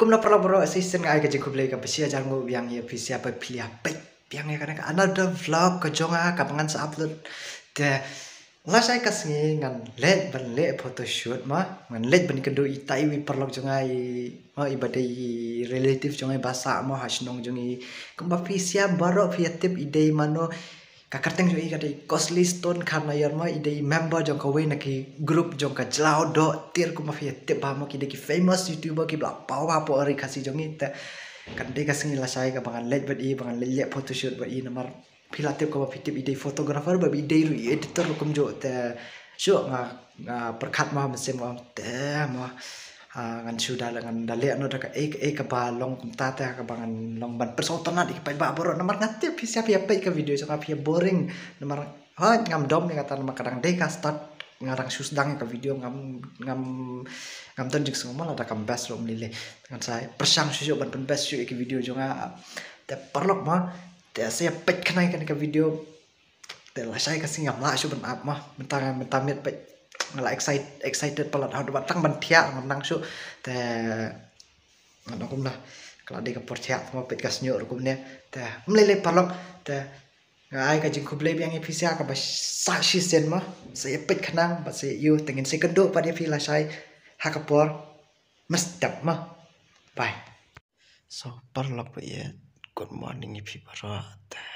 Kumna perlu bro assistant ngai ke jengku play ke pesia jangu yang ya pesia apa pilih apa yang ya kadang another vlog ke jonga kapangan sa upload te lah saya kasih ngan let ban let photoshoot mah ngan let ban kendo itai wi perlu jongai ma ibadai relative jongai basa mo hasnong jongi kumba pesia baro fiatip idei mano kakarteng jo ikade costly stone karena yar ma idei member jong kawe naki group jong ka jlau do tir ku ma fiatip ba mo kide ki famous youtuber ki bla pawa po ari kasi jong ita kan de kasing la sai ka bangan let badi bangan le photoshoot ba i namar pilatip ko ba fitip idei photographer ba idei ru editor kum jo te syo nga perkat ma mesin mo te mo ngan sudah dengan dalek no daka ka balong kumta ta ka bangan long ban persautan di pai ba boro nomor ngati pisia pia pai ka video so pia boring nomor ha ngam dom ni kata nomor kadang deka start ngarang susdang ka video ngam ton jik semua ada kam best rom lile dengan saya persang susu ban best su ki video jonga te perlok ma te saya pai kanai kan ka video te la saya kasih ngam la su ban ap mah mentamit pai ngala excited pelat hau batang bantia menang su te ngano kum lah kalau dia ke portia sama pet kasnyo kum ne te mlele palok te ngai ka jing kublai yang episia ka ba sa shi sen ma saya pet khanang ba se you tengin se kendo pa dia fila sai hakapor mestap ma bye so parlok pa ye good morning if you are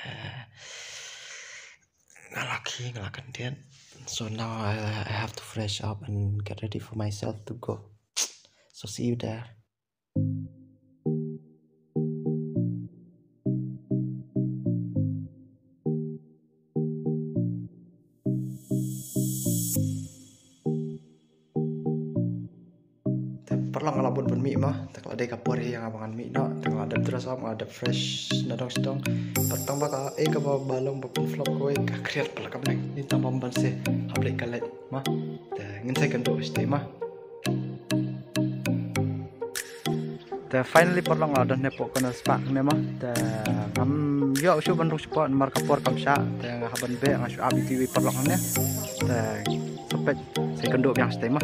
ngalakan dia. So now I have to fresh up and get ready for myself to go. So see you there. Perlu ngelabun pun mie mah, tak ada kapur yang abangan mie no, tak ada terus ada fresh nadong sedong, pertama ka ke balong bapun vlog kowe ka create pala ka blank ni tambah banse hable kalet mah, ngin saya kendo stay mah. The finally perlu ngadon ne pokona spak ne mah, the ngam yo su ban spot mar kapur kam sha, the ngaban be ngasu abi tv perlu ne, the sepet saya kendo yang stay mah.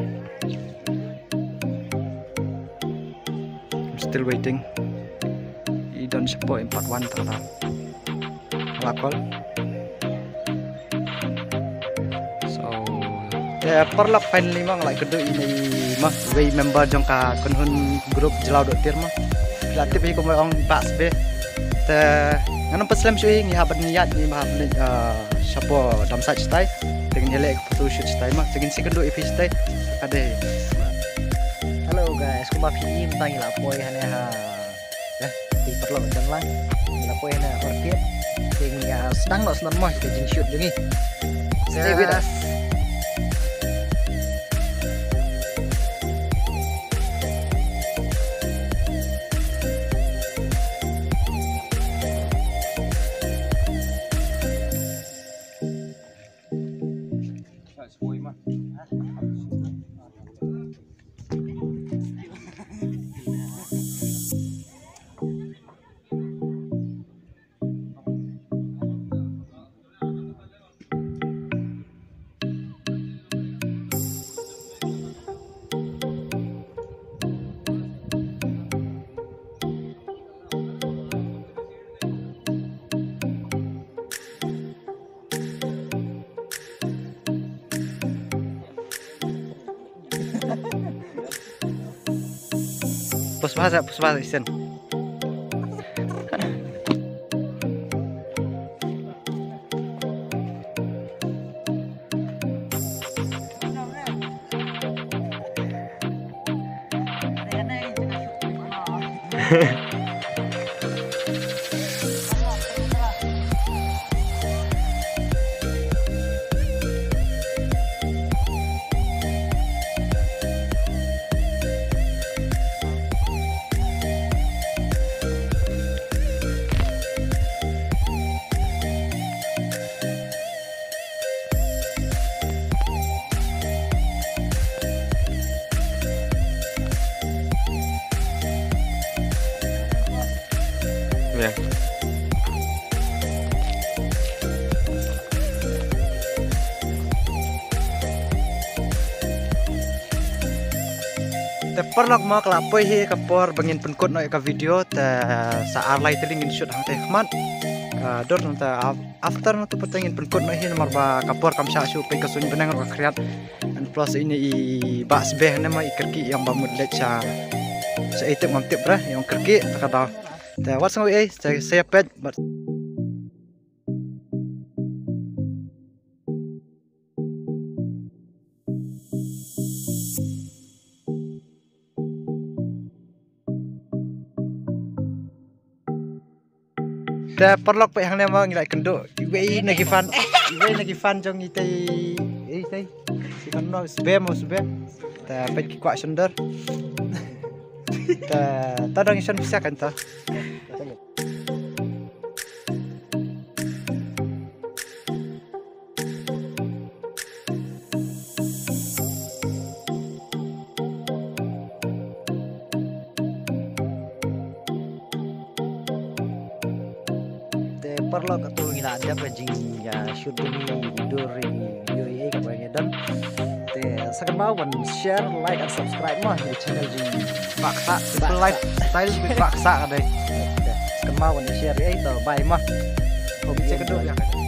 Still waiting. You don't support in part 1 ternyata. Lakol. So, perlap finally mang like kedua ini mah way member jong ka kunhun grup jelau dot tir mah. Relatif hi ko ong pas be. Te nganam peslam sui ngi haban niat ni mah ni sapo dam sat stay dengan elek photo shoot stay mah segin second do epi stay ade. Hello guys, kuma phim tang la poi hane ha. Di perlu dan lang. La poi hane orchid. Ting sedang lo senang mah jing shoot jungi. Stay with us. Puspa isen. Te perlok mo kelapoi hi kapor bangin penkut no ka video te saar lai telingin shoot hang te khmat. Dor nonte after nonte petengin penkut no hi nomor ba kapor kam sha shu pe kasun benang ka kriat. And plus ini i bas beh nama ikerki yang ba mudlet cha. Sa item mamtip bra yang kerki takada. Te what's ngoi saya pet but te perlok pe hang nema ngilai kenduk iwe nagi fan jong itei itei si kan no spam te pe ki kwa sender te tadang isan bisa kan ta perlu ketua ngila ada bajing ya shooting video ini kabarnya dan second bawan share like and subscribe mah di channel jing paksa simple lifestyle paksa kadai second bawan share itu bye mah hobi kedua ya